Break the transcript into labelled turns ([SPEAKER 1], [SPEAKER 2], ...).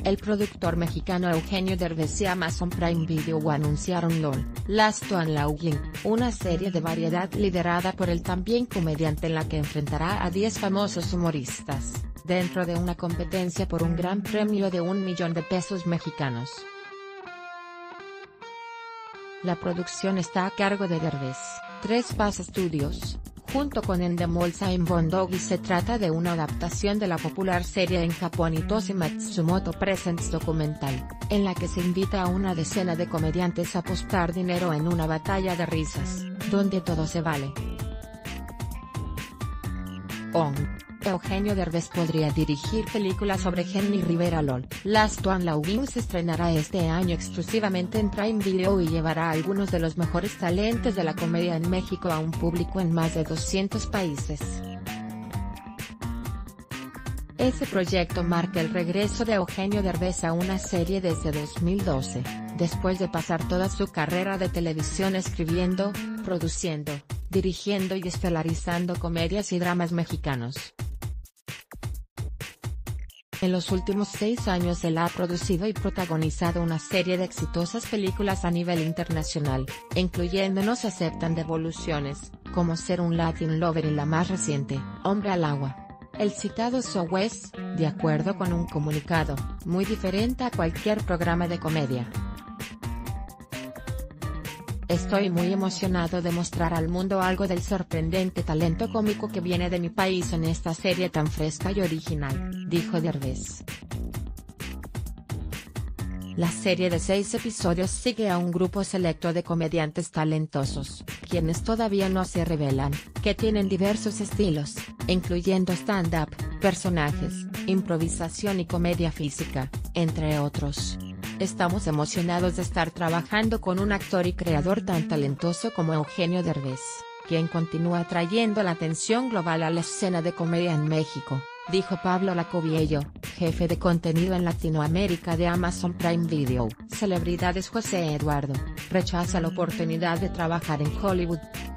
[SPEAKER 1] El productor mexicano Eugenio Derbez y Amazon Prime Video anunciaron LOL, Last One Laughing, una serie de variedad liderada por el también comediante en la que enfrentará a 10 famosos humoristas, dentro de una competencia por un gran premio de $1 millón de pesos mexicanos. La producción está a cargo de Derbez, Trespass Studios, junto con Endemol Shine y se trata de una adaptación de la popular serie en Japón Itoshi Matsumoto Presents documental, en la que se invita a una decena de comediantes a apostar dinero en una batalla de risas, donde todo se vale. Eugenio Derbez podría dirigir películas sobre Jenni Rivera. LOL, Last One Laughing se estrenará este año exclusivamente en Prime Video y llevará a algunos de los mejores talentos de la comedia en México a un público en más de 200 países. Ese proyecto marca el regreso de Eugenio Derbez a una serie desde 2012, después de pasar toda su carrera de televisión escribiendo, produciendo, dirigiendo y estelarizando comedias y dramas mexicanos. En los últimos 6 años él ha producido y protagonizado una serie de exitosas películas a nivel internacional, incluyendo No se aceptan devoluciones, como Ser un Latin Lover y la más reciente, Hombre al agua. El citado show es, de acuerdo con un comunicado, muy diferente a cualquier programa de comedia. Estoy muy emocionado de mostrar al mundo algo del sorprendente talento cómico que viene de mi país en esta serie tan fresca y original, dijo Derbez. La serie de 6 episodios sigue a un grupo selecto de comediantes talentosos, quienes todavía no se revelan, que tienen diversos estilos, incluyendo stand-up, personajes, improvisación y comedia física, entre otros. Estamos emocionados de estar trabajando con un actor y creador tan talentoso como Eugenio Derbez, quien continúa trayendo la atención global a la escena de comedia en México, dijo Pablo Lacoviello, jefe de contenido en Latinoamérica de Amazon Prime Video. Celebridades. José Eduardo, rechaza la oportunidad de trabajar en Hollywood.